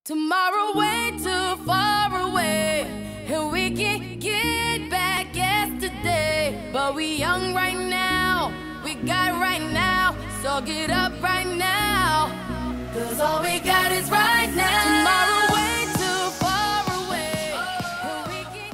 Tomorrow way too far away, and we can get back yesterday. But we young right now, we got right now, so get up right now, 'cause all we got is right now. Tomorrow way too far away, and we can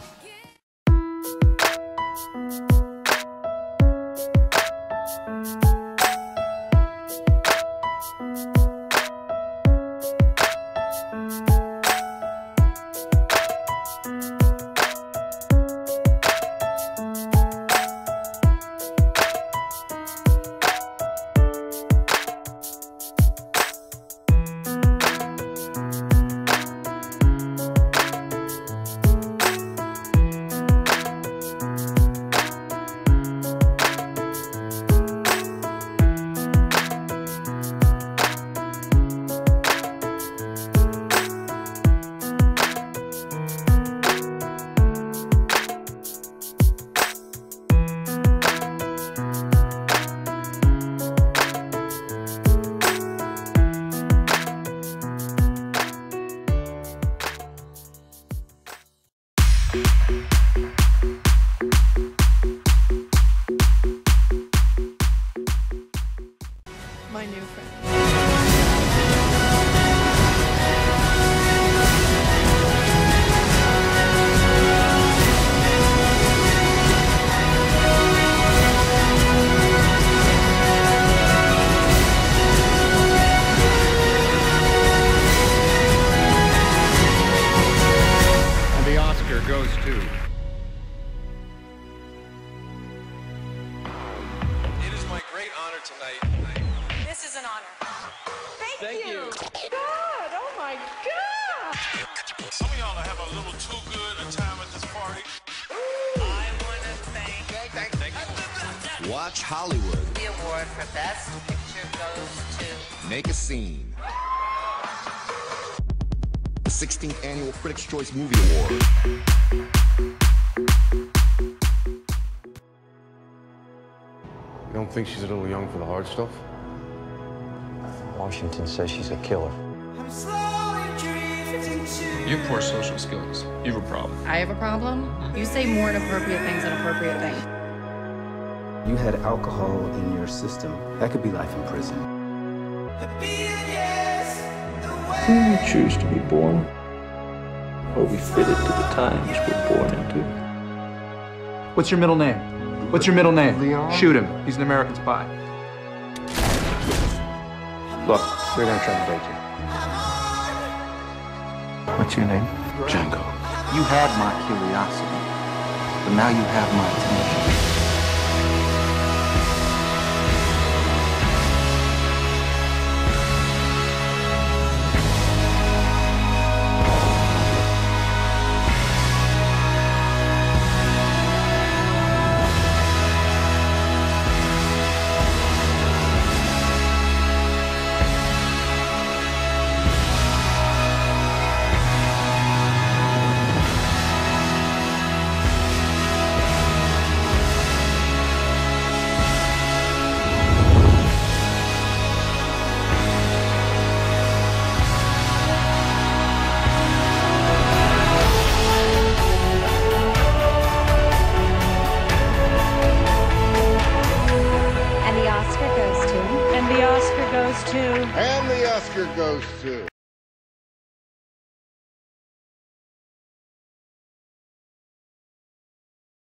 my new friend. And the Oscar goes to... It is my great honor tonight. This is an honor. Thank you. God, oh my God! Some of y'all are having a little too good a time at this party. I want to thank Thank you. Watch Hollywood. the award for Best Picture goes to Make a Scene. The 16th Annual Critics' Choice Movie Award. You don't think she's a little young for the hard stuff? Washington says she's a killer. You have poor social skills. You have a problem. I have a problem? You say more inappropriate things than appropriate things. You had alcohol in your system. That could be life in prison. Do we choose to be born? Or are we fitted to the times we're born into? What's your middle name? What's your middle name? Leon. Shoot him. He's an American spy. Look, they're gonna try to break you. What's your name? Django. You had my curiosity, but now you have my attention. And the Oscar goes to And the Oscar goes to...